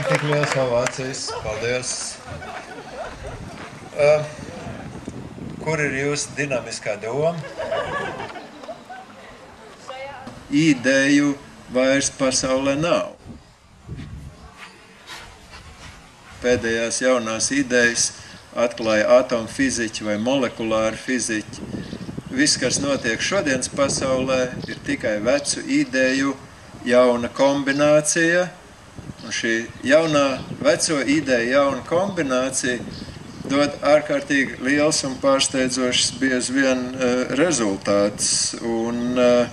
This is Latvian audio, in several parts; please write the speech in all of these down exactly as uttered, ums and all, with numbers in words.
tik liels ovācijas. Paldies. Uh, kur ir jūsu dinamiskā doma? Ideju vairs pasaulē nav. Pēdējās jaunās idejas atklāja atomu fiziķi vai molekulāri fiziķi. Viss, kas notiek šodienas pasaulē, ir tikai vecu ideju jauna kombinācija. Un šī jaunā, veco ideju jauna kombinācija dod ārkārtīgi liels un pārsteidzošs bieži vien uh, rezultāts. Un uh,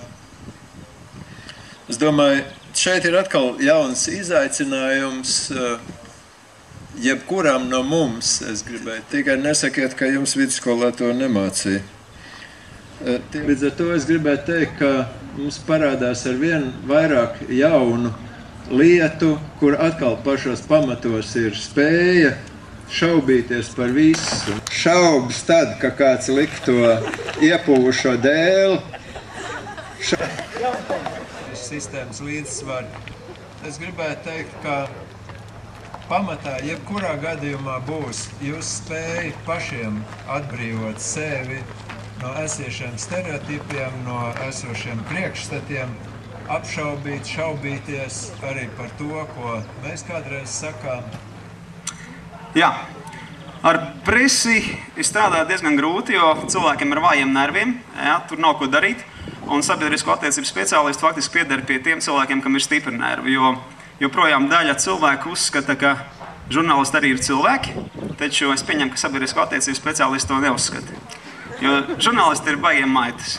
es domāju, šeit ir atkal jauns izaicinājums uh, jebkuram no mums, es gribēju. Tikai nesakiet, ka jums vidusskolā to nemācīja. Uh, līdz ar to es gribētu teikt, ka mums parādās ar vien vairāk jaunu lietu, kur atkal pašos pamatos ir spēja šaubīties par visu. Šaubas tad, ka kāds liek to iepūvušo dēli. Ša... Sistēmas līdzsvaru. Es gribētu teikt, ka pamatā jebkurā gadījumā būs jūs spēja pašiem atbrīvot sevi no esošiem stereotipiem, no esošiem priekšstatiem, apšaubīt, šaubīties arī par to, ko mēs kādreiz sakām. Jā, ar presi ir strādāt diezgan grūti, jo cilvēkiem ar vājiem nerviem, jā, tur nav ko darīt. Un sabiedrisko attiecību speciālisti faktiski pieder pie tiem cilvēkiem, kam ir stipri nervi, jo joprojām daļa cilvēku uzskata, ka žurnālisti arī ir cilvēki, taču es pieņemu, ka sabiedrisko attiecību speciālisti to neuzskata. Jo žurnālisti ir baigiem maitas.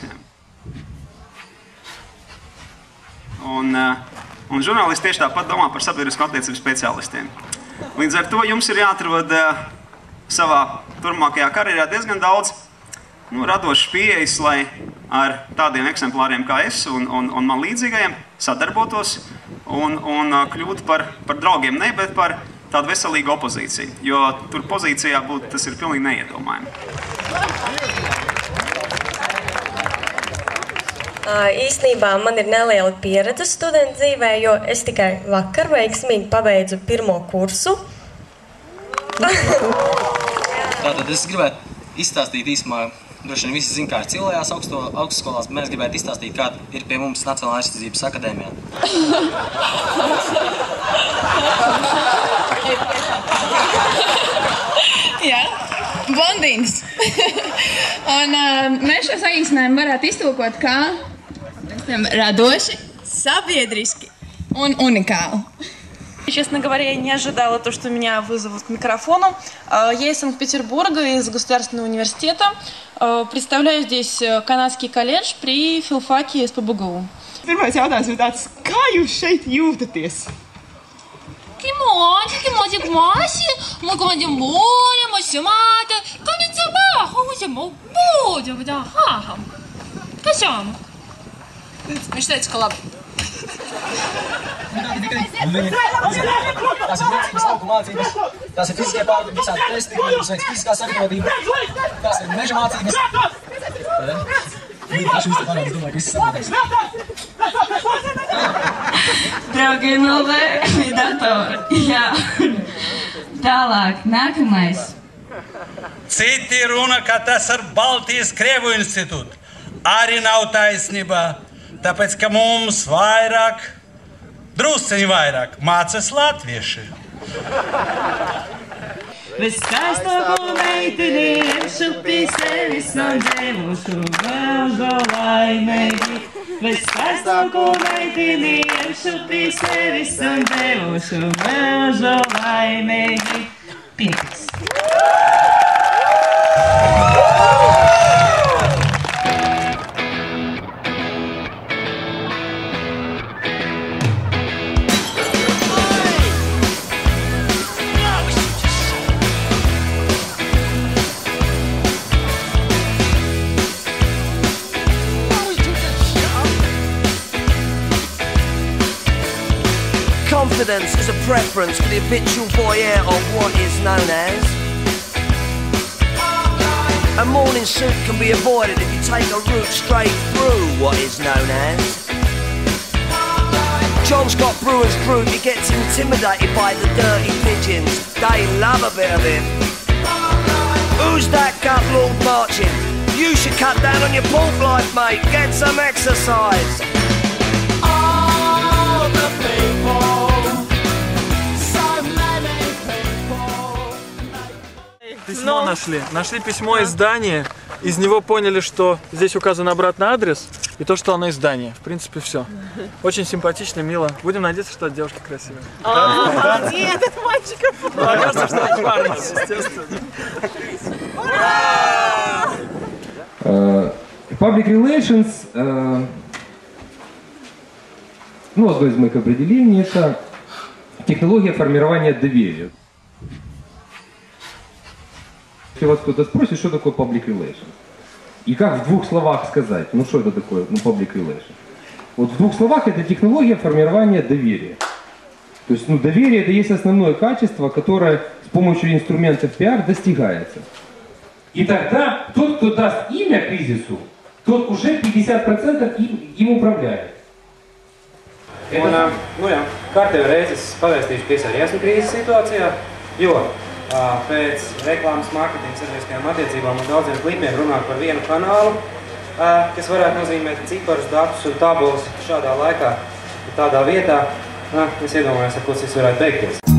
Un, un žurnālisti tieši tāpat domā par sabiedrisko attiecību speciālistiem. Līdz ar to jums ir jāatrod savā turpmākajā karjerā diezgan daudz nu, radošas pieejas, lai ar tādiem eksemplāriem kā es un, un, un man līdzīgajiem sadarbotos un, un kļūtu par, par draugiem, ne, bet par tādu veselīgu opozīciju. Jo tur pozīcijā būt tas ir pilnīgi neiedomājami. Īstenībā man ir neliela pieredze studentu dzīvē, jo es tikai vakar veiksmīgi pabeidzu pirmo kursu. Tātad es gribētu izstāstīt īsumā, droši vien visi zina, kā ir Cilējās augstskolās, bet mēs gribētu izstāstīt, kā ir pie mums Nacionālā aizsardzības akadēmijā. Jā, blondīns. Un uh, mēs šo saīsinājumu varētu iztulkot kā radoši, sabiedriski un уникāli. Честно говоря, я не ожидала то, что меня вызовут к микрофону. Я из Санкт-Петербурга, из Государственного университета. Представляю здесь канадский колледж при филфаке эс пэ бэ гэ у. Pirmais jautājums ir tāds, kā jūs šeit jūtaties? Кимоти, кимоти, кмаси, мы команде море, мы симата, комите ба, хуйте, мы будем, да, ха-ха. Касям. Viņš teica, ka labi. Tās ir principis lauku mācības, tās ir fiziskie pārbaudi, visādi testi, jūs veic fiziskā sagatavotība, tās ir meža mācības. Taču visu parādu, es domāju, ka viss sagatavoties. Draugi, nolēmi datori. Jā. Tālāk, nākamais. Citi runa, ka tas ar Baltijas Krievu institūtu arī nav taisnība, tāpēc, ka mums vairāk, drusciņi vairāk, mācās latvieši. Viskaistāko meiteni šupī sevis nav dzēmušu vēlžo laimēgi. Viskaistāko meiteni šupī sevis nav dzēmušu vēlžo laimēgi. Pieks. Confidence is a preference for the habitual voyeur of what is known as. A morning suit can be avoided if you take a route straight through what is known as. John's got brewer's fruit, he gets intimidated by the dirty pigeons. They love a bit of him. Who's that gut lord marching? You should cut down on your pork life, mate. Get some exercise. All the people, so many people. Письмо нашли. Нашли письмо из Дании. Из него поняли, что здесь указан обратный адрес и то, что оно из Дании. В принципе, все. Очень симпатично, мило. Будем надеяться, что это девушка красивая. А, нет, это мальчиков. Кажется, что это парень, естественно. Public relations, uh, ну, одно из моих определений, это технология формирования доверия. Если вас кто-то спросит, что такое public relations, и как в двух словах сказать, ну что это такое, ну, public relations. Вот в двух словах это технология формирования доверия. То есть, ну, доверие это есть основное качество, которое с помощью инструментов пиар достигается. И тогда тот, кто даст имя кризису, tот уже пятьдесят процентов им, им upravляет. Un, nu jā, kārtējo reizi es pavēstīšu piesāri esmu krīzes situācijā, jo uh, pēc reklāmas mārketinga sabiedriskajām attiecībām un daudziem klipiem runāt par vienu kanālu, uh, kas varētu nozīmēt ciparus, datus un tabulas šādā laikā, tādā vietā, uh, es iedomājos, ar ko tas varētu beigties.